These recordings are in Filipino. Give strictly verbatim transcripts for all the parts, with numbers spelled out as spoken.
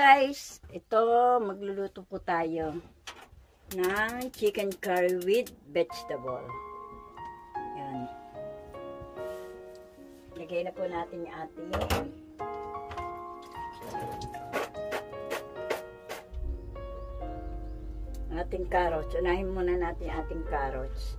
guys, ito magluluto po tayo ng chicken curry with vegetable. Yan. Lagay na po natin yung ating ating carrots. Unahin muna natin yung ating carrots.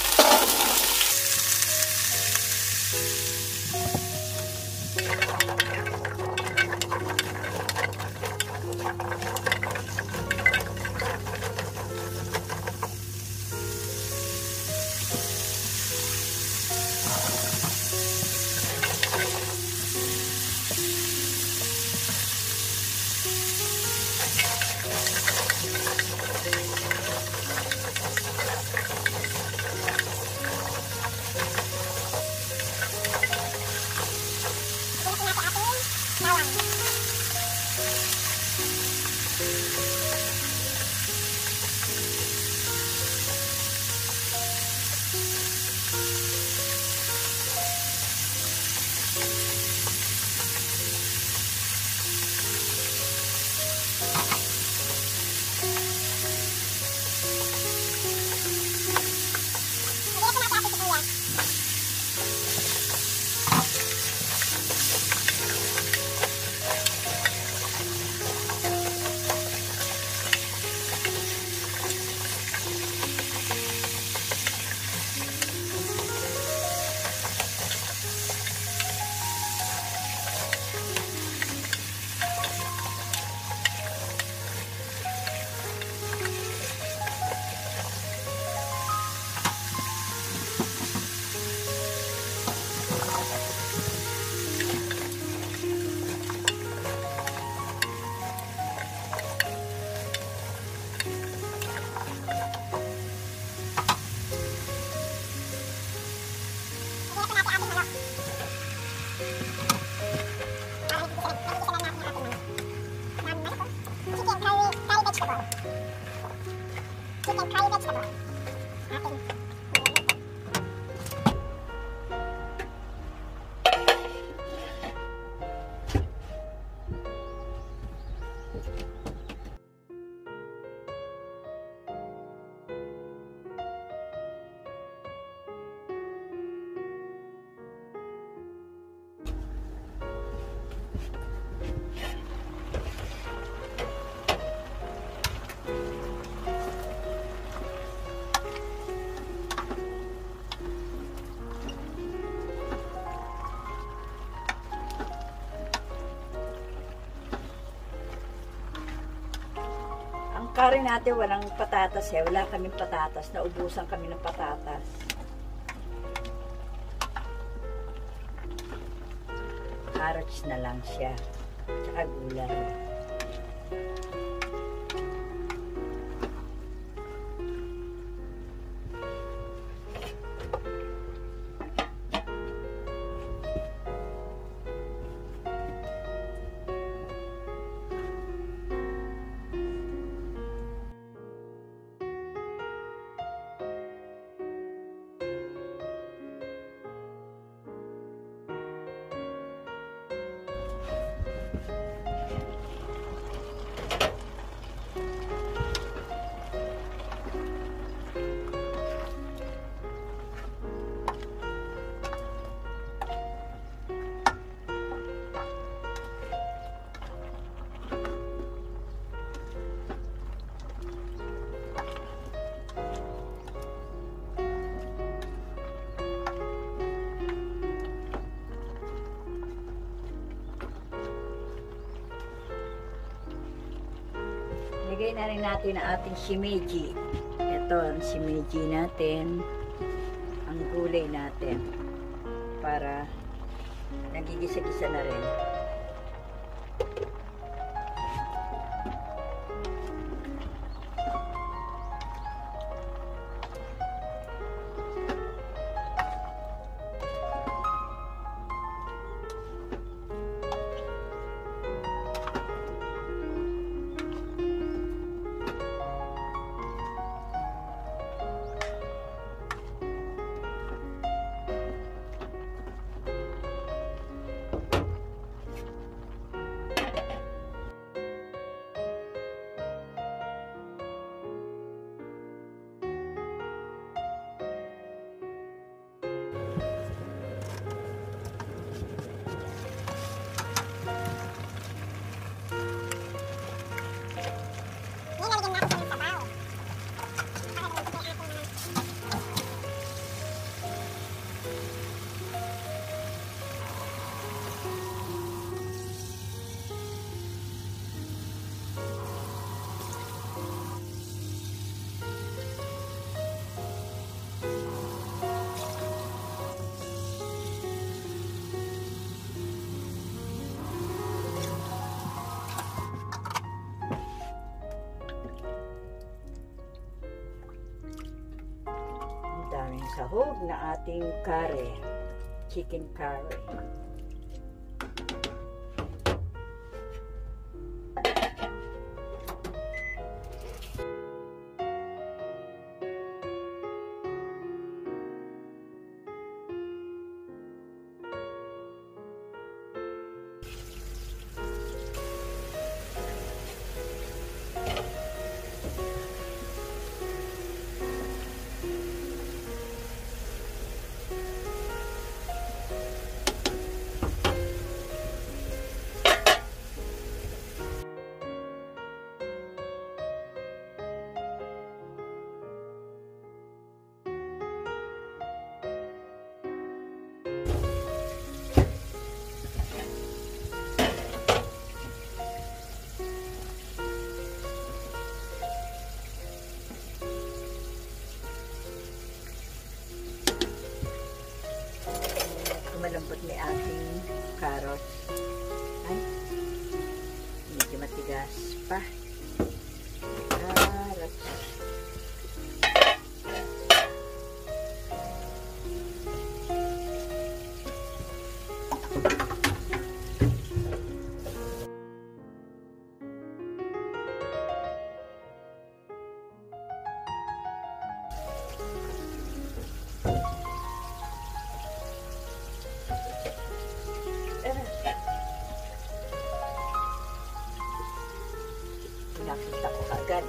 Chicken curry vegetable. Ating curry natin walang patatas eh. Wala kaming patatas. Naubusan kami ng patatas. Carrots na lang siya. Tsaka gulay. Lagay na rin natin ang ating shimeji. Ito ang shimeji natin. Ang gulay natin. Para nagigisa-gisa na rin. sahog na ating curry, chicken curry. Malambot na ating carrots. Ay, medyo matigas pa. Carrots. Nakita ko agad.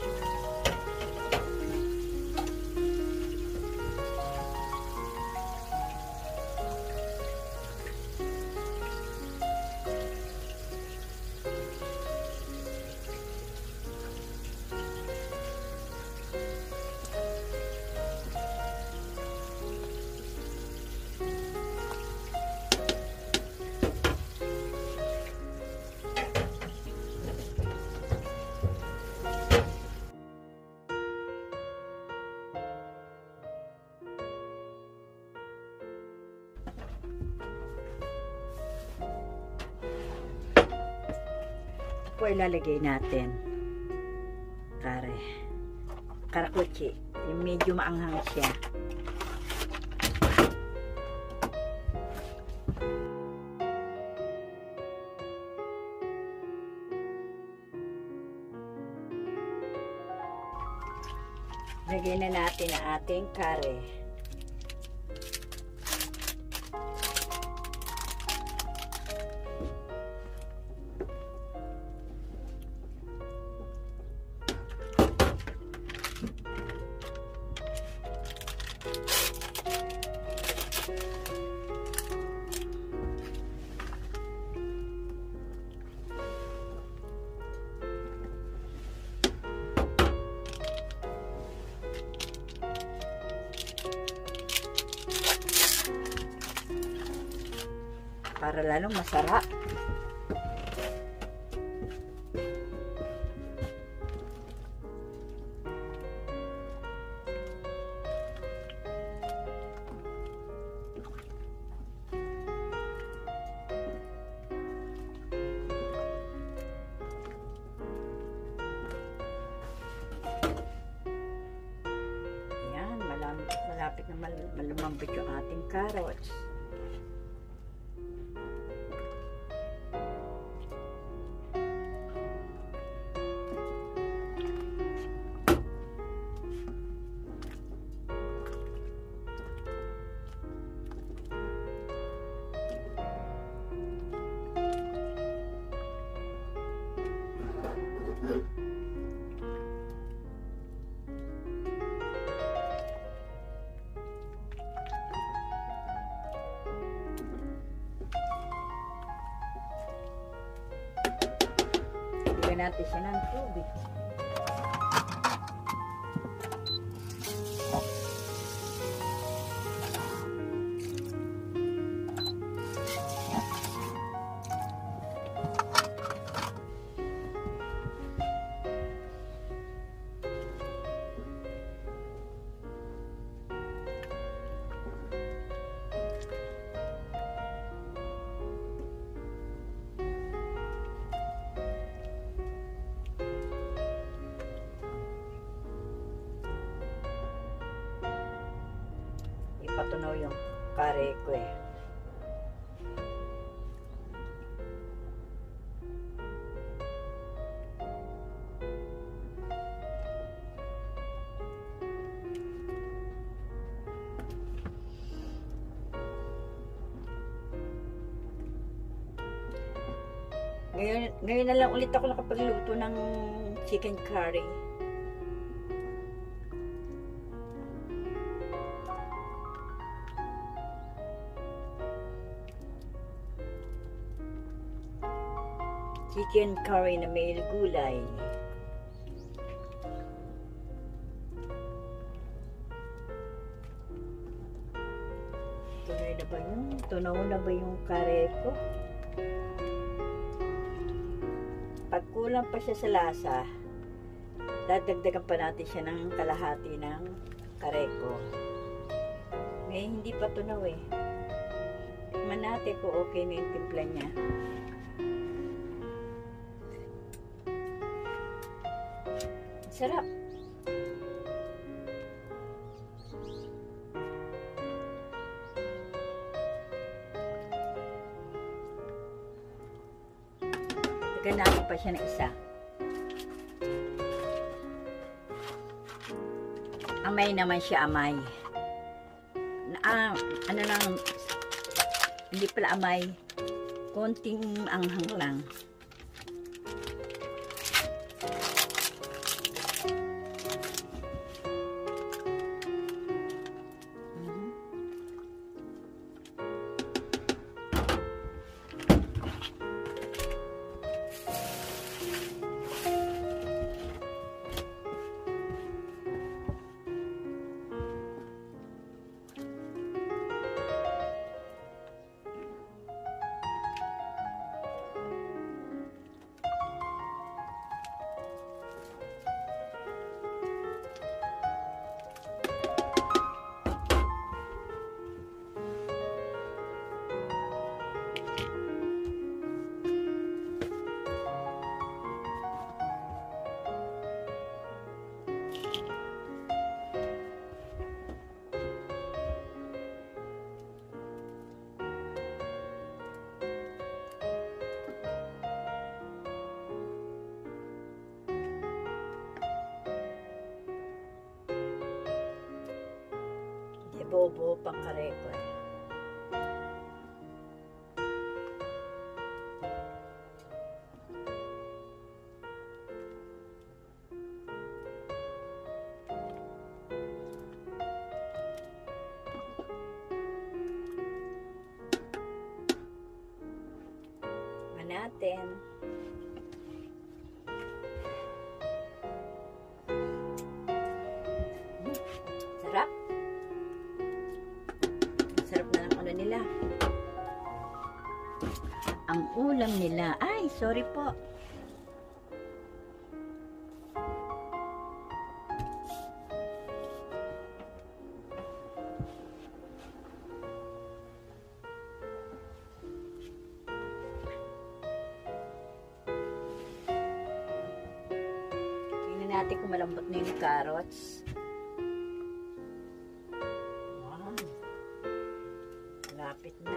Po ilalagay natin kare karakuchi, yung medyo maanghang siya. Lagay na natin ang ating kare. Para lalong masarap. Yan, malapit na mal malumambot yung ating carrots. Lagyan natin siya ng tubig. patunaw yung kare ko eh. Ngayon, ngayon na lang ulit ako nakapagluto ng chicken curry. Chicken curry na may gulay. Tunaw na ba yung, tunaw na ba yung kare ko? Pag kulang pa siya sa lasa, dadagdagan pa natin siya ng kalahati ng kareko. Ngayon hindi pa tunaw eh. Tikman natin kung okay na yung timpla niya. Sarap. Dagdagan natin pa siya ng isa. Amay naman siya, amay. Na, ah, ano lang, hindi pala amay. Konting anghang lang. Bobo pang kareko eh. Natin. Sarap. Sarap na ng ano nila. Ang ulam nila. Ay, sorry po. Natin kung malambot na yung carrots. Wow. Lapit na.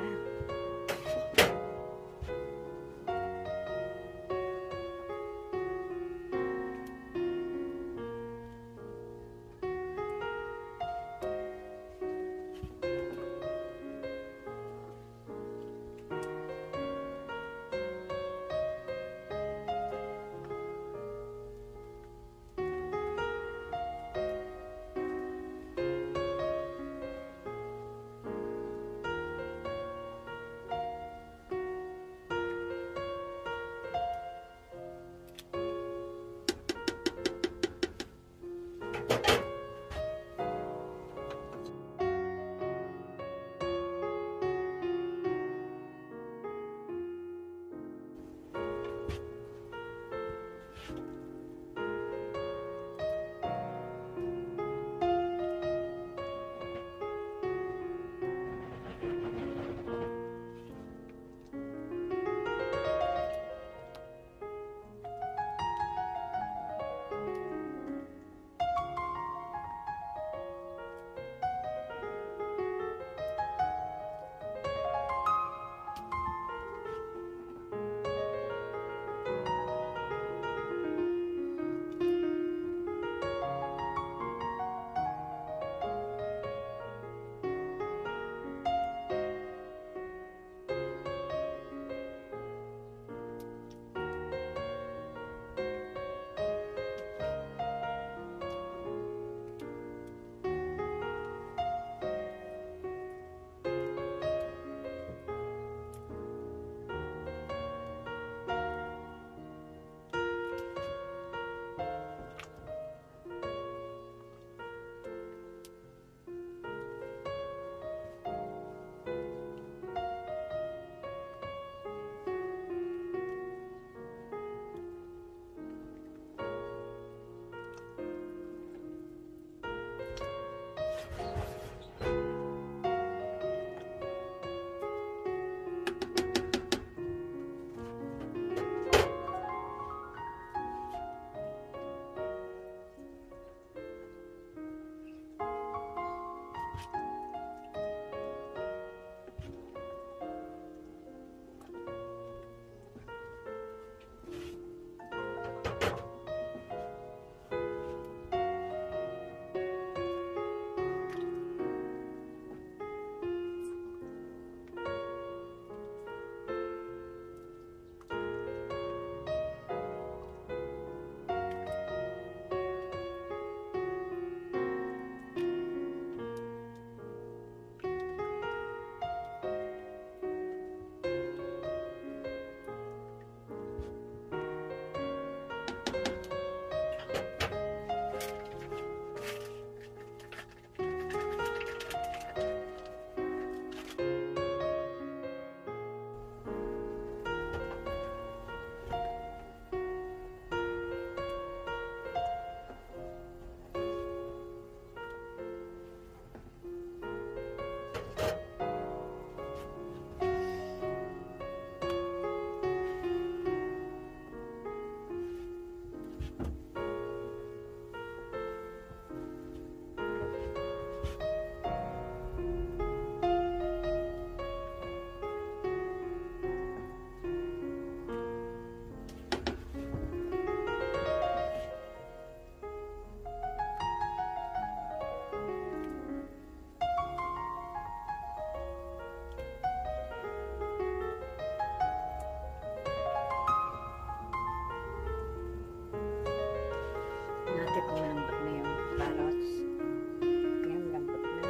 check kung malambot na yung carrots. Ayan, malambot na.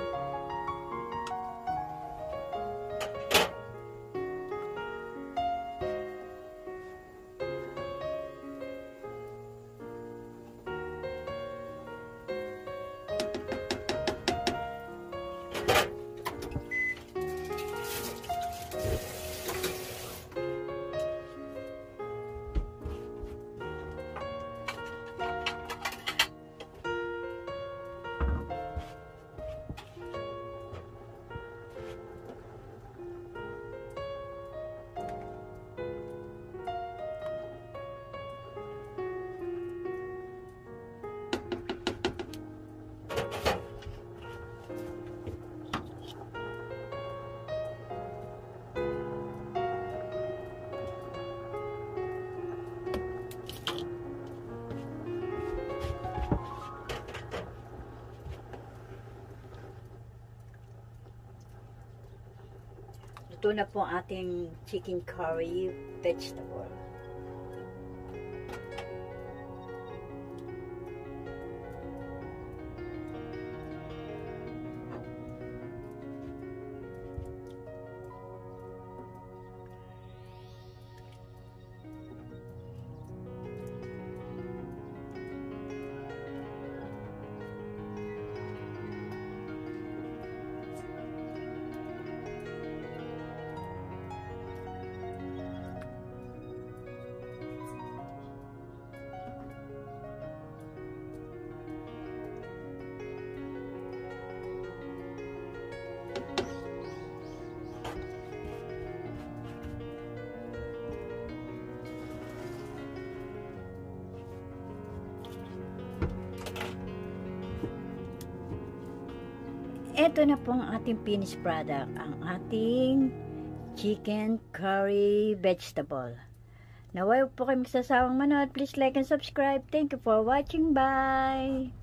Ito na po ang ating chicken curry vegetable. Ito na po ang ating finished product, ang ating chicken curry vegetable. Naway po kayo magsasawang manood. Please like and subscribe. Thank you for watching. Bye!